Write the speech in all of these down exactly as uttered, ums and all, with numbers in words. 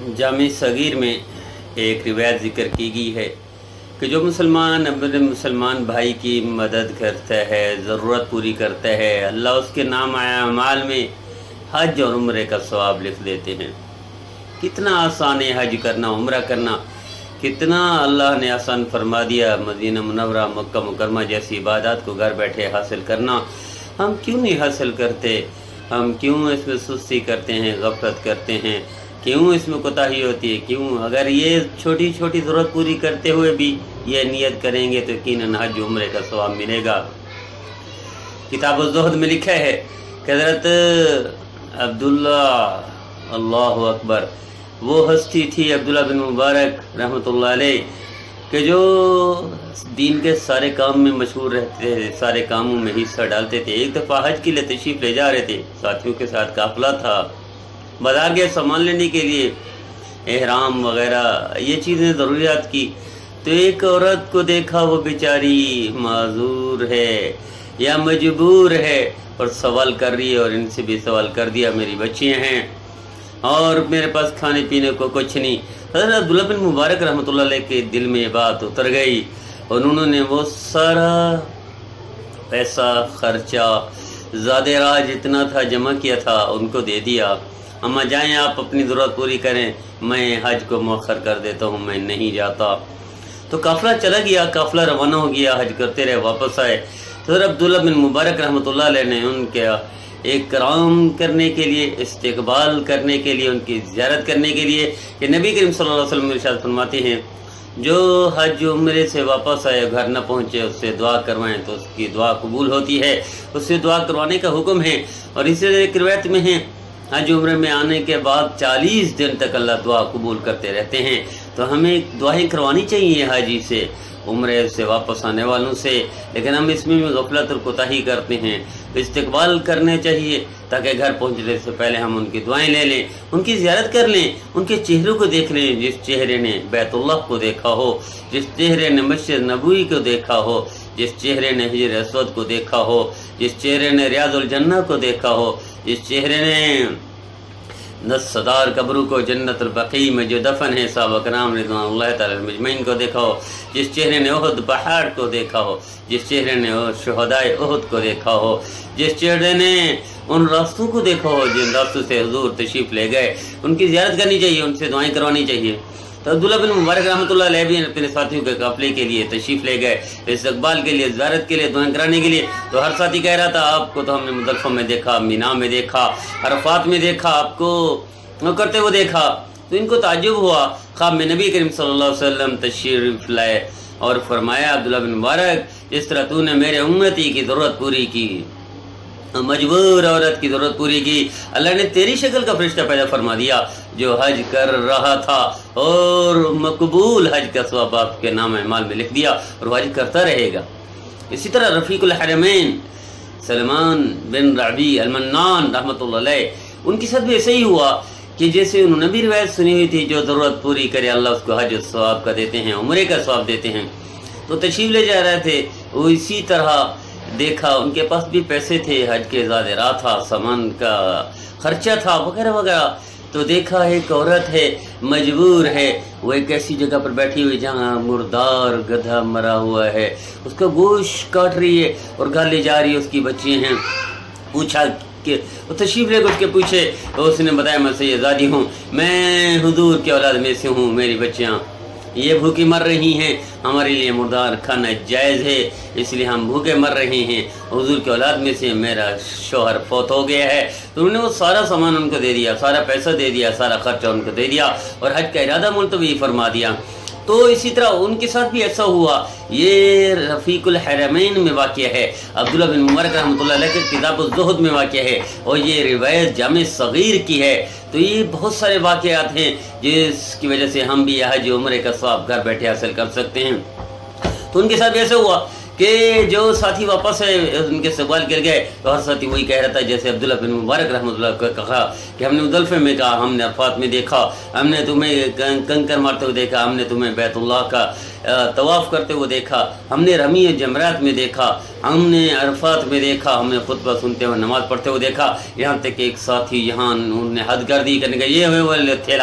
जामे सगीर में एक रिवायत ज़िक्र की गई है कि जो मुसलमान अपने मुसलमान भाई की मदद करता है, ज़रूरत पूरी करता है, अल्लाह उसके नाम अमाल में हज और उम्रे का सवाब लिख देते हैं। कितना आसान है हज करना, उम्रा करना, कितना अल्लाह ने आसान फरमा दिया। मदीना मुनव्वरा, मक्का मुकरमा जैसी इबादत को घर बैठे हासिल करना हम क्यों नहीं हासिल करते? हम क्यों इसमें सुस्ती करते हैं, गफलत करते हैं, क्यों इसमें कोताही होती है? क्यों? अगर ये छोटी छोटी ज़रूरत पूरी करते हुए भी ये नियत करेंगे तो यकीनन हज उम्रे का सवाब मिलेगा। किताब ज़ुहद में लिखा है कि हज़रत अब्दुल्ला, अल्लाहु अकबर, वो हस्ती थी अब्दुल्ला बिन मुबारक रहमतुल्लाह अलैह कि जो दीन के सारे काम में मशहूर रहते थे, सारे कामों में हिस्सा डालते थे। एक दफ़ा हज के लिए तशरीफ़ ले जा रहे थे, साथियों के साथ काफ़िला था, बाजार गए सामान लेने के लिए, एहराम वगैरह ये चीज़ें ज़रूरियात की। तो एक औरत को देखा, वो बेचारी माजूर है या मजबूर है और सवाल कर रही है, और इनसे भी सवाल कर दिया, मेरी बच्चियाँ हैं और मेरे पास खाने पीने को कुछ नहीं। हज़रत अब्दुल्ला बिन मुबारक रहमतुल्लाह अलैह के दिल में ये बात उतर गई और उन्होंने वो सारा पैसा खर्चा ज़्यादा राज जितना था जमा किया था उनको दे दिया। अम्मा जाएं, आप अपनी ज़रूरत पूरी करें, मैं हज को मौखर कर देता हूँ, मैं नहीं जाता। तो काफ़िला चला गया, काफ़िला रवाना हो गया, हज करते रहे, वापस आए। तो हज़रत अब्दुल्ला बिन मुबारक रहमतुल्लाह अलैह ने उनके इकराम करने के लिए, इस्तकबाल करने के लिए, उनकी ज़ियारत करने के लिए कि नबी करीम सल्लल्लाहु अलैहि वसल्लम इरशाद फरमाते हैं, जो हज उम्रे से वापस आए, घर न पहुँचे, उससे दुआ करवाएं तो उसकी दुआ कबूल होती है। उससे दुआ करवाने का हुक्म है। और इसी एक रिवायत में है, हज उम्रे में आने के बाद चालीस दिन तक अल्लाह दुआ कबूल करते रहते हैं। तो हमें दुआएं करवानी चाहिए हाजी से, उम्रे से वापस आने वालों से, लेकिन हम इसमें भी गफलत और कोताही करते हैं। तो इस्तकबाल करने चाहिए ताकि घर पहुंचने से पहले हम उनकी दुआएं ले लें, उनकी ज़ियारत कर लें, उनके चेहरों को देख लें। जिस चेहरे ने बैतुल्लाह को देखा हो, जिस चेहरे ने मस्जिद नबवी को देखा हो, जिस चेहरे ने हिजर असवद को देखा हो, जिस चेहरे ने रियाजुल जन्नह को देखा हो, जिस चेहरे ने नस्सदार कब्रों को जन्नतुल बकी में जो दफन है साहब कराम रिज़वानुल्लाह तआला अजमईन को देखा हो, जिस चेहरे ने उहद पहाड़ को देखा हो, जिस चेहरे ने शुहदाए उहद को देखा हो, जिस चेहरे ने उन रास्तों को देखा हो जिन रास्तों से हुजूर तशरीफ़ ले गए, उनकी ज़ियारत करनी चाहिए, उनसे दुआएं करवानी चाहिए। तो अब्दुल्ला बिन मुबारक रहमतुल्लाह अलैह भी अपने साथियों के काफ़िले के लिए तशरीफ़ ले गए, इस्तकबाल के लिए, ज़ियारत के लिए, दुआएं कराने के लिए। तो हर साथी कह रहा था, आपको तो हमने मुज़दलिफ़ा में देखा, मीना में देखा, अरफ़ात में देखा, आपको करते हुए देखा। तो इनको ताज्जुब हुआ। ख्वाब में नबी करीम सल्लल्लाहु अलैहि वसल्लम तशरीफ़ लाए और फरमाया, अब्दुल्ला बिन मुबारक, जिस तरह तूने मेरे उम्मती की ज़रूरत पूरी की, मजबूर औरत की ज़रूरत पूरी की, अल्लाह ने तेरी शक्ल का फरिश्ता पैदा फरमा दिया जो हज कर रहा था और मकबूल हज का सवाब आपके नाम माल में लिख दिया और हज करता रहेगा। इसी तरह रफ़ीकुल हरमैन सलमान बिन रबी अल मन्नान रहमतुल्लाह अलैह, उनके साथ भी ऐसे ही हुआ कि जैसे उन्होंने भी रिवायत सुनी हुई थी, जो ज़रूरत पूरी करे अल्लाह उसको हज सवाब का देते हैं, उम्रे का सवाब देते हैं। तो तशरीफ़ ले जा रहे थे, वो इसी तरह देखा, उनके पास भी पैसे थे, हज के ज़्यादा राह था, सामान का खर्चा था वगैरह वगैरह। तो देखा एक औरत है, मजबूर है, वो एक ऐसी जगह पर बैठी हुई जहाँ मुर्दार गधा मरा हुआ है, उसका गोश्त काट रही है और घर ले जा रही है, उसकी बच्चियाँ हैं। पूछा कि वो तशरीफ़ लेकर उसके पूछे, तो उसने बताया, मैं सैयदादी हूँ, मैं हुजूर की औलाद में से हूँ, मेरी बच्चियाँ ये भूखी मर रही हैं, हमारे लिए मुर्दार खाना जायज़ है, इसलिए हम भूखे मर रहे हैं, हुजूर की औलाद में से मेरा शौहर फौत हो गया है। तो उन्होंने वो सारा सामान उनको दे दिया, सारा पैसा दे दिया, सारा खर्चा उनको दे दिया और हज का इरादा मुलतवी फरमा दिया। तो इसी तरह उनके साथ भी ऐसा हुआ। ये रफ़ीकुल हरमैन में वाक़या है, अब्दुल्ला बिन मुबारक रहमतुल्लाह अलैह के किताब ज़ुहद में वाक़या है और ये रिवायत जामे सगीर की है। तो ये बहुत सारे वाक़यात हैं जिसकी वजह से हम भी हज उम्रे का सवाब घर बैठे हासिल कर सकते हैं। तो उनके साथ भी ऐसा हुआ कि जो साथी वापस है उनके सवाल कर गए, तो हर साथी वही कह रहा था जैसे अब्दुल्ला बिन मुबारक रहमतुल्लाह को कहा कि हमने मुज़दलिफ़े में कहा, हमने अरफ़ात में देखा, हमने तुम्हें कंकर मारते हुए देखा, हमने तुम्हें बैतुल्लाह का तवाफ़ करते हुए देखा, हमने रमी जमरात में देखा, हमने अरफ़ात में देखा, हमने खुतबा सुनते हुए नमाज़ पढ़ते हुए देखा। यहाँ तक कि एक साथी यहाँ उन्होंने हद गर्दी करने का ये हुए थेला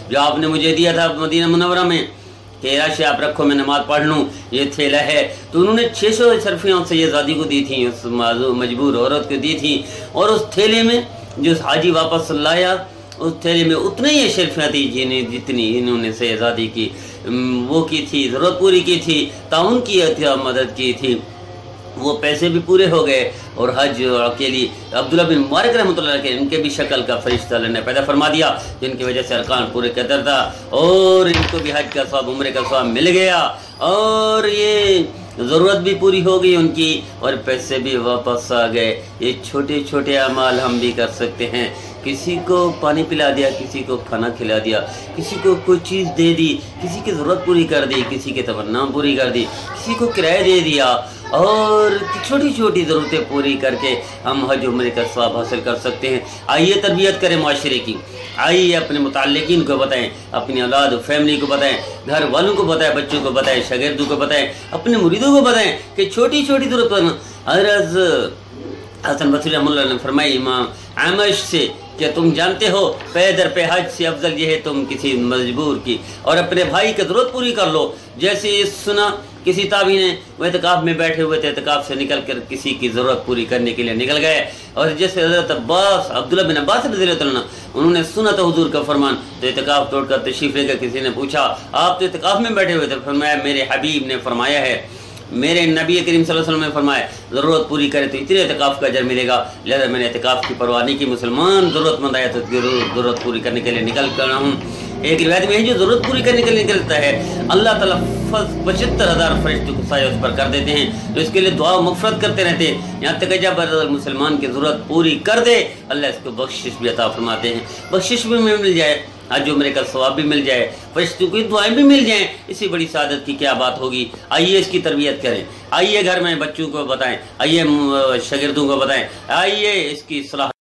جو آپ نے مجھے دیا تھا مدینہ منورہ میں کہ راشی آپ رکھو میں نماز پڑھ لوں، یہ تھیلا ہے، تو انہوں نے چھ سو اشرفیاں سے یہ زادی کو دی تھیں، اس مجبور عورت کو دی تھیں، اور اس تھیلے میں جو حاجی واپس لایا اس تھیلے میں اتنے ہی اشرفیاں تھیں جنہیں جتنی انہوں نے شہزادی کی وہ کی تھی، ضرورت پوری کی تھی، تعاون کیا تھا، مدد کی تھی، وہ پیسے بھی پورے ہو گئے۔ اور حج کے لیے عبداللہ بن مبارک رحمۃ اللہ علیہ ان کے بھی شکل کا فرشتہ اللہ نے پیدا فرما دیا، جن کی وجہ سے ارکان پورے کرتا تھا، اور ان کو بھی حج کا ثواب، عمرے کا ثواب مل گیا، اور یہ ضرورت بھی پوری ہو گئی ان کی، اور پیسے بھی واپس آ گئے۔ یہ چھوٹے چھوٹے اعمال ہم بھی کر سکتے ہیں، کسی کو پانی پلا دیا، کسی کو کھانا کھلا دیا، کسی کو کوئی چیز دے دی، کسی کی ضرورت پوری کر دی، کسی کی تمنا پوری کر دی، کسی کو کرایہ دے دیا، اور چھوٹی چھوٹی ضرورتیں پوری کر کے ہم حج عمرے کا ثواب حاصل کر سکتے ہیں۔ آئیے تربیت کریں معاشرے کی، آئیے اپنے متعلقین کو بتائیں، اپنی اولاد و فیملی کو بتائیں، گھر والوں کو بتائیں، بچوں کو بتائیں، شاگردوں کو بتائیں، اپنے مریدوں کو بتائیں کہ چھوٹی چھوٹی ضرورت پر حضرت حسن بصری رحمۃ اللہ نے فرمائی امام عامش سے کہ تم جانتے ہو پے در پہ حج سے افضل یہ ہے تم کسی مجبور کی اور اپنے بھائی کی ضرورت پوری کر لو۔ جیسے سنا کسی تابعی نے وہ اعتکاف میں بیٹھے ہوئے تھے، اعتکاف سے نکل کر کسی کی ضرورت پوری کرنے کے لیے نکل گئے، اور جیسے حضرت عباس عبداللہ بن عباس رضی اللہ عنہ انہوں نے سنا تھا حضور کا فرمان، تو اعتکاف توڑ کر تشریف لے کر کسی نے پوچھا آپ تو اعتکاف میں بیٹھے ہوئے تھے، فرمایا میرے حبیب نے فرمایا ہے، میرے نبی کریم صلی اللہ علیہ وسلم نے فرمایا ضرورت پوری کرے تو اتنے اعتکاف کا اجر ملے گا، لہذا میں نے اعتکاف کی پرواہ نہیں کی، مسلمان ضرورت مند آیا تو ضرورت پوری کرنے کے لیے نکل کر رہا ہوں۔ ایک روایت میں ہے جو ضرورت پوری کرنے کے لیے نکلتا ہے اللہ تعالیٰ پچہتر ہزار فرشتوں کو سایہ اس پر کر دیتے ہیں، تو اس کے لیے دعا و مغفرت کرتے رہتے ہیں، یہاں تک کہ جب مسلمان کی ضرورت پوری کر دے اللہ اس کو بخشش بھی عطا فرماتے ہیں، بخشش بھی مل جائے، حج عمرے کا ثواب بھی مل جائے، فرشتوں کی دعائیں بھی مل جائیں، اسی بڑی سعادت کی کیا بات ہوگی۔ آئیے اس کی تربیت کریں، آئیے گھر میں بچوں کو بتائیں، آئیے شاگردوں کو بتائیں، آئیے اس کی صلاح